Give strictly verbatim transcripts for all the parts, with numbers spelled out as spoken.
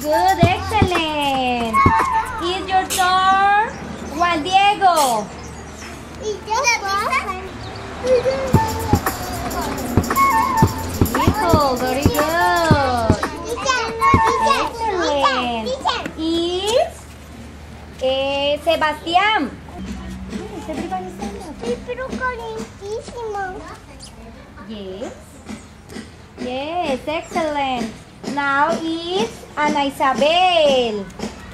good, excellent. It's your turn, Juan Diego. Beautiful, very good. Excellent. It's eh, Sebastián. Sí, pero calentísimo. Yes. Yes, excellent. Now it's Ana Isabel.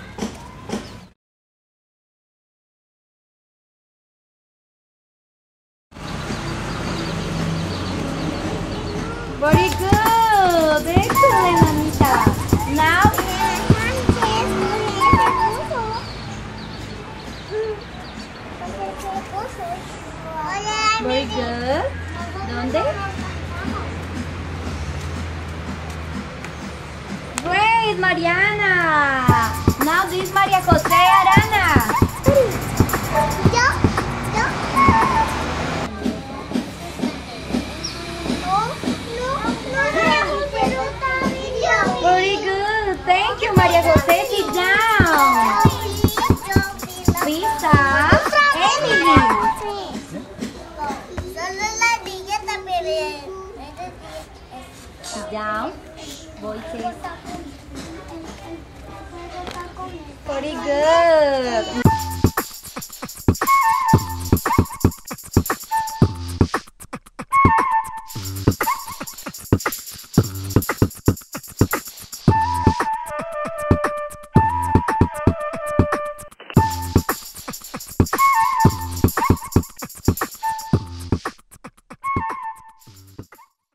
Very good. Excellent, Anita. Now very good. ¿Dónde? Great, Mariana. Now this María José Arana. Yo, yo. No, no, no, pero también. Very good. Thank you, María José. Sit down. Pizza. Emily. Solo la niña también. Sit down. Voices. Very good.